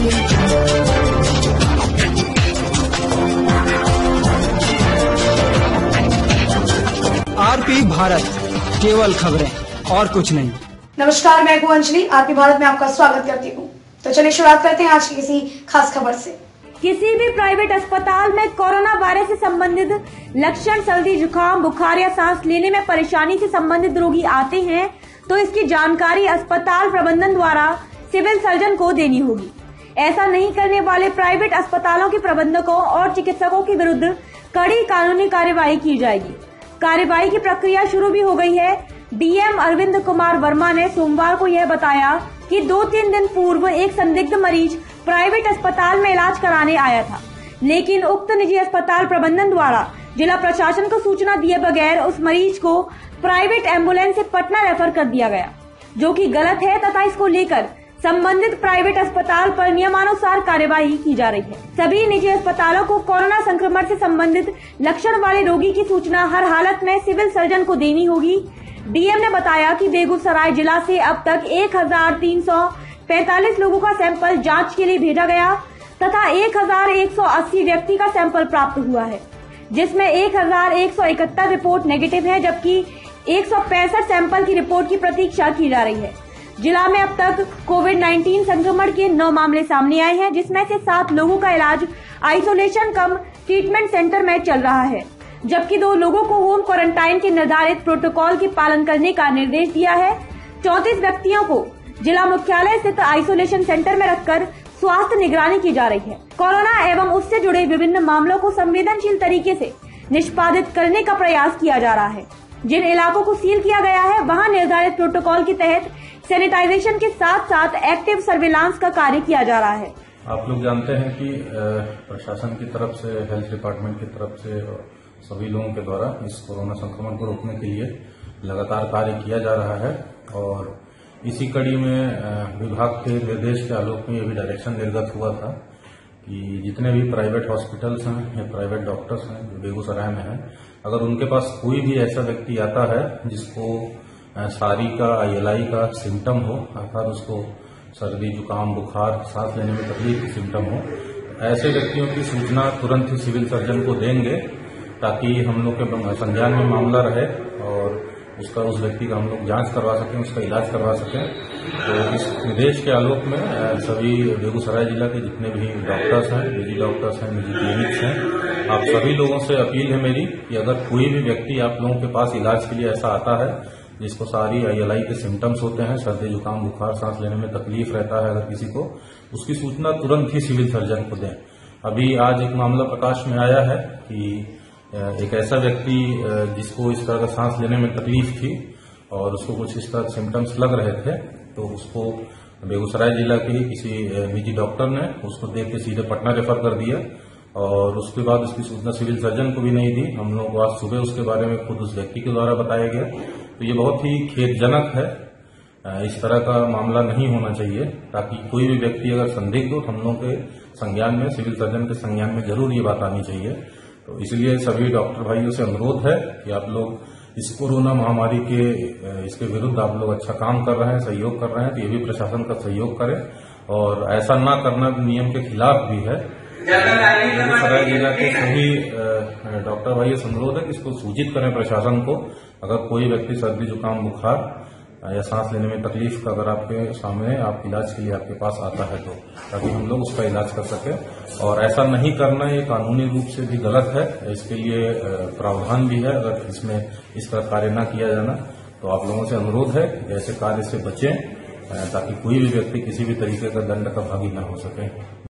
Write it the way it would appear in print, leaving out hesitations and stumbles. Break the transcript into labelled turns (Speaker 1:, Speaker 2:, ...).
Speaker 1: RP Bharat, केवल खबरें और कुछ नहीं।
Speaker 2: नमस्कार, मैं हूं अंजलि। आरपी भारत में आपका स्वागत करती हूं। तो चलिए शुरुआत करते हैं आज की किसी खास खबर से।
Speaker 3: किसी भी प्राइवेट अस्पताल में कोरोना वायरस से संबंधित लक्षण, सर्दी, जुकाम, बुखार या सांस लेने में परेशानी से संबंधित रोगी आते हैं तो इसकी जानकारी अस्पताल प्रबंधन द्वारा सिविल सर्जन को देनी होगी। ऐसा नहीं करने वाले प्राइवेट अस्पतालों के प्रबंधकों और चिकित्सकों के विरुद्ध कड़ी कानूनी कार्यवाही की जाएगी। कार्यवाही की प्रक्रिया शुरू भी हो गई है। डीएम अरविंद कुमार वर्मा ने सोमवार को यह बताया कि 2-3 दिन पूर्व एक संदिग्ध मरीज प्राइवेट अस्पताल में इलाज कराने आया था, लेकिन उक्त निजी अस्पताल प्रबंधन द्वारा जिला प्रशासन को सूचना दिए बगैर उस मरीज को प्राइवेट एम्बुलेंस से पटना रेफर कर दिया गया, जो कि गलत है तथा इसको लेकर संबंधित प्राइवेट अस्पताल पर नियमानुसार कार्यवाही की जा रही है। सभी निजी अस्पतालों को कोरोना संक्रमण से संबंधित लक्षण वाले रोगी की सूचना हर हालत में सिविल सर्जन को देनी होगी। डीएम ने बताया कि बेगूसराय जिला से अब तक 1345 लोगों का सैंपल जांच के लिए भेजा गया तथा 1180 व्यक्ति का सैंपल प्राप्त हुआ है, जिसमें 1171 रिपोर्ट नेगेटिव है, जबकि 165 सैंपल की रिपोर्ट की प्रतीक्षा की जा रही है। जिला में अब तक कोविड-19 संक्रमण के 9 मामले सामने आए हैं, जिसमें से 7 लोगों का इलाज आइसोलेशन कम ट्रीटमेंट सेंटर में चल रहा है, जबकि 2 लोगों को होम क्वारंटाइन के निर्धारित प्रोटोकॉल के पालन करने का निर्देश दिया है। 34 व्यक्तियों को जिला मुख्यालय स्थित आइसोलेशन सेंटर में रखकर स्वास्थ्य निगरानी की जा रही है। कोरोना एवं उससे जुड़े विभिन्न मामलों को संवेदनशील तरीके से निष्पादित करने का प्रयास किया जा रहा है। जिन इलाकों को सील किया गया है वहां निर्धारित प्रोटोकॉल के तहत सैनिटाइजेशन के साथ साथ एक्टिव सर्विलांस का कार्य किया जा रहा है।
Speaker 4: आप लोग जानते हैं कि प्रशासन की तरफ से, हेल्थ डिपार्टमेंट की तरफ से सभी लोगों के द्वारा इस कोरोना संक्रमण को रोकने के लिए लगातार कार्य किया जा रहा है और इसी कड़ी में विभाग के निर्देश के आलोक में ये भी डायरेक्शन निर्गत हुआ था कि जितने भी प्राइवेट हॉस्पिटल्स हैं या प्राइवेट डॉक्टर्स हैं जो बेगूसराय में हैं, अगर उनके पास कोई भी ऐसा व्यक्ति आता है जिसको सारी का, ILI का सिम्टम हो, अर्थात उसको सर्दी, जुकाम, बुखार, सांस लेने में तकलीफ की सिम्टम हो, ऐसे व्यक्तियों की सूचना तुरंत ही सिविल सर्जन को देंगे ताकि हम लोग के संज्ञान में मामला रहे और उस व्यक्ति का हम लोग जांच करवा सकें, उसका इलाज करवा सकें। तो इस निर्देश के आलोक में सभी बेगूसराय जिला के जितने भी डॉक्टर्स हैं, निजी डॉक्टर्स हैं, निजी क्लिनिक्स हैं, आप सभी लोगों से अपील है मेरी कि अगर कोई भी व्यक्ति आप लोगों के पास इलाज के लिए ऐसा आता है जिसको सारी ILI के सिम्टम्स होते हैं, सर्दी, जुकाम, बुखार, सांस लेने में तकलीफ रहता है, अगर किसी को, उसकी सूचना तुरंत ही सिविल सर्जन को दें। अभी आज एक मामला प्रकाश में आया है कि एक ऐसा व्यक्ति जिसको इस तरह का सांस लेने में तकलीफ थी और उसको कुछ इस तरह सिम्टम्स लग रहे थे, तो उसको बेगूसराय जिला के किसी निजी डॉक्टर ने उसको देख के सीधे पटना रेफर कर दिया और उसके बाद उसकी सूचना सिविल सर्जन को भी नहीं दी। हम लोगों को आज सुबह उसके बारे में खुद उस व्यक्ति के द्वारा बताया गया। तो ये बहुत ही खेदजनक है, इस तरह का मामला नहीं होना चाहिए, ताकि कोई भी व्यक्ति अगर संदिग्ध हो तो हम लोगों के संज्ञान में, सिविल सर्जन के संज्ञान में जरूर ये बात आनी चाहिए। तो इसलिए सभी डॉक्टर भाइयों से अनुरोध है कि आप लोग इस कोरोना महामारी के इसके विरुद्ध आप लोग अच्छा काम कर रहे हैं, सहयोग कर रहे हैं, तो ये भी प्रशासन का सहयोग करें और ऐसा ना करना नियम के खिलाफ भी है। बेगूसराय जिला के सभी डॉक्टर भाइयों से अनुरोध है कि इसको सूचित करें प्रशासन को, अगर कोई व्यक्ति सर्दी, जुकाम, बुखार या सांस लेने में तकलीफ का अगर आपके सामने आप इलाज के लिए आपके पास आता है तो, ताकि हम लोग उसका इलाज कर सकें। और ऐसा नहीं करना ये कानूनी रूप से भी गलत है, इसके लिए प्रावधान भी है। अगर इसमें इस तरह कार्य न किया जाना तो आप लोगों से अनुरोध है कि ऐसे कार्य से बचें ताकि कोई भी व्यक्ति किसी भी तरीके का दंड का भागी न हो सके।